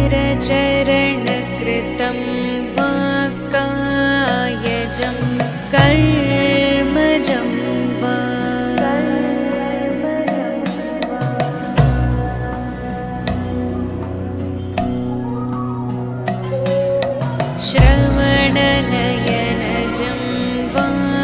करचरणकृतं वा कायजं कर्मजं वा श्रवणनयनजं वा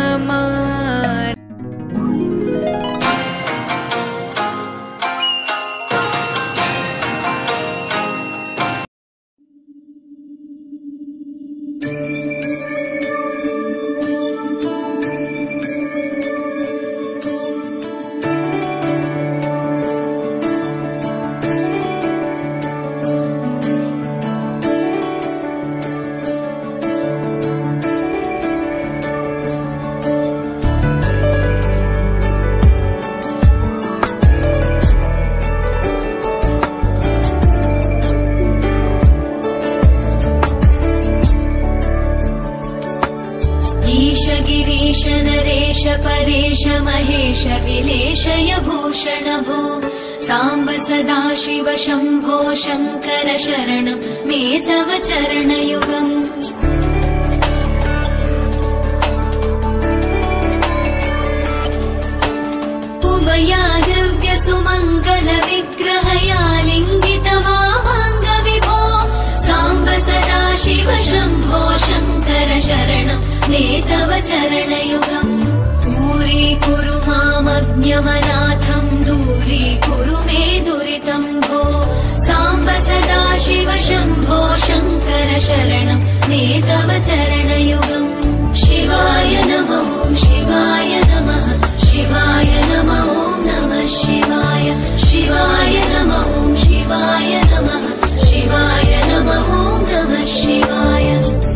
गिरीश नरेश परेश महेश विलेशय भूषण भो साम्ब सदाशिव शम्भो शङ्कर शरणं मे तव चरणयुगम् उभयादिव्य सुमङ्गल विग्रहया लिङ्गित वामाङ्ग विभो साम्ब सदाशिव शम्भो शङ्कर शरणं मे तव चरणयुगम् दूरीकुरु मामज्ञमनाथं दूरीकुरु मे दुरितं भो साम्ब सदाशिव शम्भो शङ्कर शरणं मे तव चरणयुगम् शिवाय नमः शिवाय नमः शिवाय नमः नमः शिवाय शिवाय नमः शिवाय नमः शिवाय नमः नमः शिवाय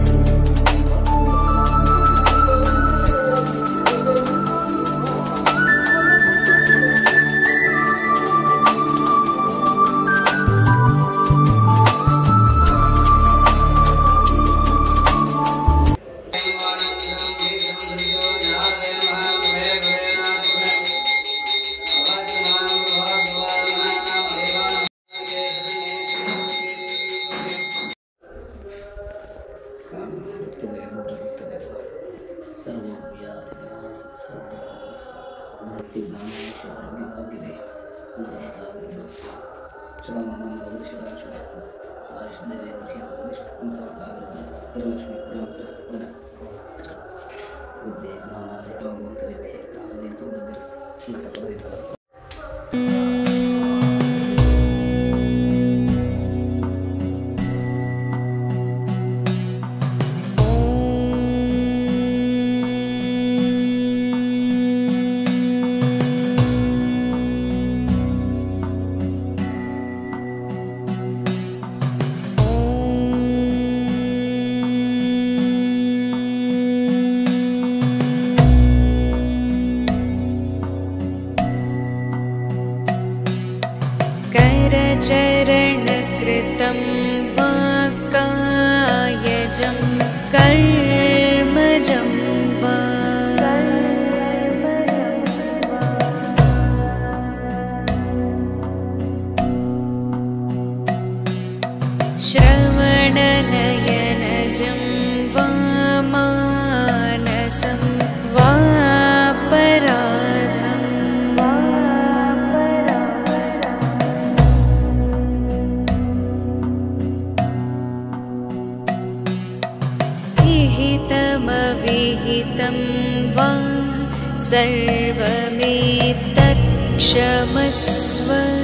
करचरणकृतं वा कायजं कर्मजं वा श्रवणनयनजं वा मानसं वा पराधं वा विहितमविहितं वा सर्वमेतत्क्षमस्व